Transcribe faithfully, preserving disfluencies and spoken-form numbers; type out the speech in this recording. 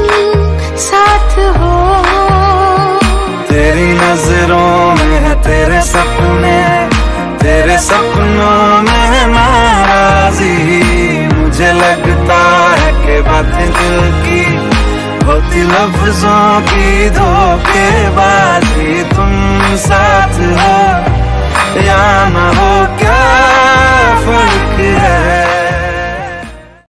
साथ हो। तेरी नजरों में है तेरे सपने, तेरे सपनों में है नाराजी। मुझे लगता है कि बातें दिल की होती लफ्जों की धोखेबाजी। तुम साथ हो या न हो